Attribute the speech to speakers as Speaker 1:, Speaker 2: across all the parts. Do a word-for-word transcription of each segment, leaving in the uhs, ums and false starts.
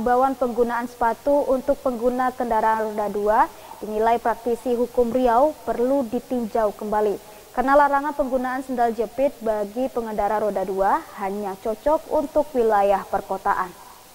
Speaker 1: himbauan penggunaan sepatu untuk pengguna kendaraan roda dua dinilai praktisi hukum Riau perlu ditinjau kembali. Karena larangan penggunaan sendal jepit bagi pengendara roda dua hanya cocok untuk wilayah perkotaan.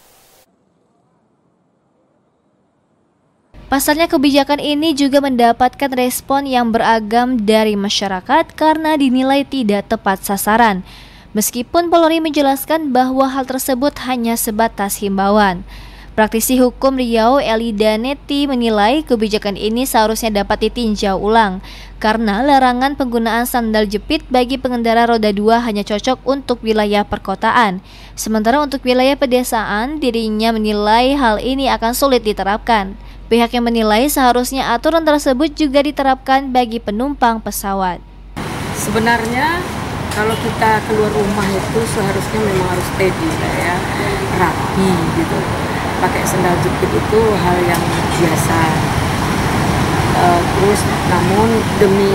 Speaker 2: Pasalnya kebijakan ini juga mendapatkan respon yang beragam dari masyarakat karena dinilai tidak tepat sasaran. Meskipun Polri menjelaskan bahwa hal tersebut hanya sebatas himbauan. Praktisi hukum Riau Elida Neti menilai kebijakan ini seharusnya dapat ditinjau ulang karena larangan penggunaan sandal jepit bagi pengendara roda dua hanya cocok untuk wilayah perkotaan. Sementara untuk wilayah pedesaan, dirinya menilai hal ini akan sulit diterapkan. Pihaknya menilai seharusnya aturan tersebut juga diterapkan bagi penumpang pesawat.
Speaker 3: Sebenarnya kalau kita keluar rumah itu seharusnya memang harus steady ya, rapi gitu. Pakai sandal jepit itu hal yang biasa. Uh, terus namun demi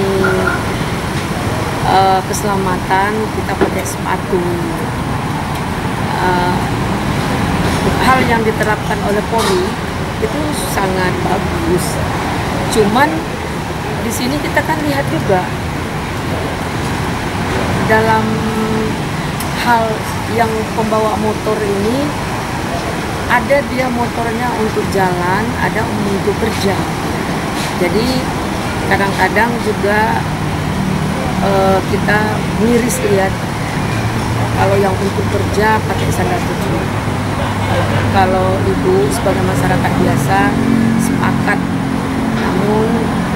Speaker 3: uh, keselamatan kita pakai sepatu. Uh, hal yang diterapkan oleh Polri itu sangat bagus. Cuman di sini kita kan lihat juga dalam hal yang pembawa motor ini, ada dia motornya untuk jalan, ada untuk kerja. Jadi kadang-kadang juga uh, kita miris lihat kalau yang untuk kerja pakai sandal jepit. Kalau ibu sebagai masyarakat biasa sepakat, namun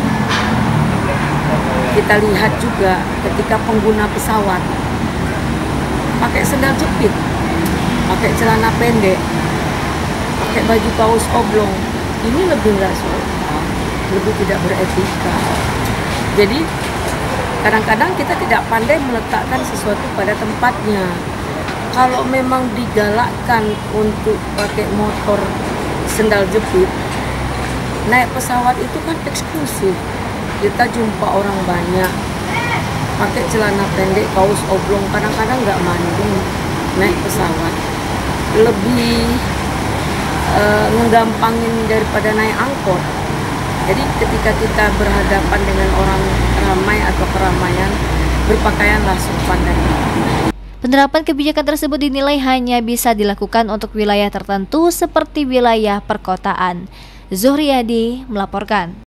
Speaker 3: kita lihat juga ketika pengguna pesawat pakai sandal jepit, pakai celana pendek, pakai baju kaos oblong, ini lebih nggak sopan, lebih tidak beretika. Jadi kadang-kadang kita tidak pandai meletakkan sesuatu pada tempatnya. Kalau memang digalakkan untuk pakai motor sandal jepit, naik pesawat itu kan eksklusif. Kita jumpa orang banyak pakai celana pendek, kaos oblong, kadang-kadang nggak mandi naik pesawat. Lebih uh, menggampangin daripada naik angkot. Jadi ketika kita berhadapan dengan orang ramai atau keramaian, berpakaianlah sopan dan rapi.
Speaker 2: Penerapan kebijakan tersebut dinilai hanya bisa dilakukan untuk wilayah tertentu seperti wilayah perkotaan. Zuhriadi melaporkan.